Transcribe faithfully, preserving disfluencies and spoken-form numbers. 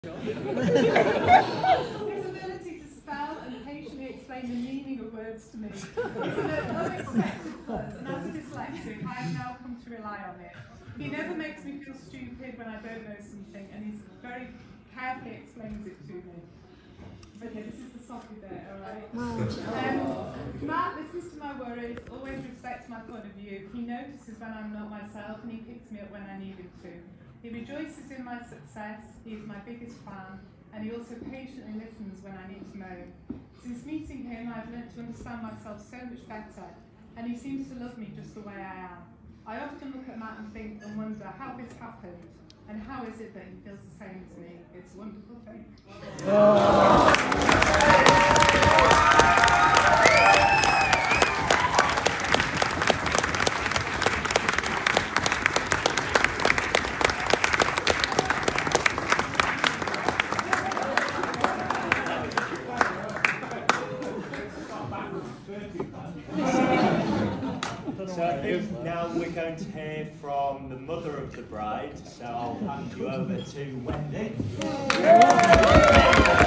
His ability to spell and patiently explain the meaning of words to me is an unexpected plus, and as a dyslexic, I have now come to rely on it. He never makes me feel stupid when I don't know something, and he very carefully explains it to me. Okay, this is the soppy bit, alright? Um, Matt listens to my worries, always respects my point of view. He notices when I'm not myself, and he picks me up when I need him to. He rejoices in my success, he is my biggest fan, and he also patiently listens when I need to know. Since meeting him, I've learnt to understand myself so much better, and he seems to love me just the way I am. I often look at Matt and think and wonder how this happened, and how is it that he feels the same as me. It's a wonderful thing. So I think now we're going to hear from the mother of the bride, so I'll hand you over to Wendy.